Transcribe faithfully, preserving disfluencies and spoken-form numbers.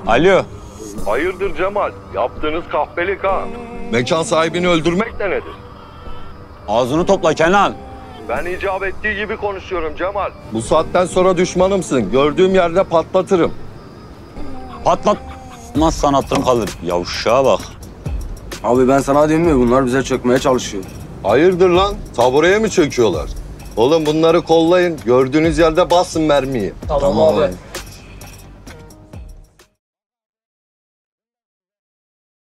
Alo. Hayırdır Cemal? Yaptığınız kahpelik ha. Mekan sahibini öldürmek de nedir? Ağzını topla Kenan. Ben icap ettiği gibi konuşuyorum Cemal. Bu saatten sonra düşmanımsın. Gördüğüm yerde patlatırım. Patlat. Nasıl hatırım kalır? Yavşağa bak. Abi ben sana diyeyim mi? Bunlar bize çökmeye çalışıyor. Hayırdır lan? Tabureye mi çöküyorlar? Oğlum bunları kollayın. Gördüğünüz yerde basın mermiyi. Tamam abi.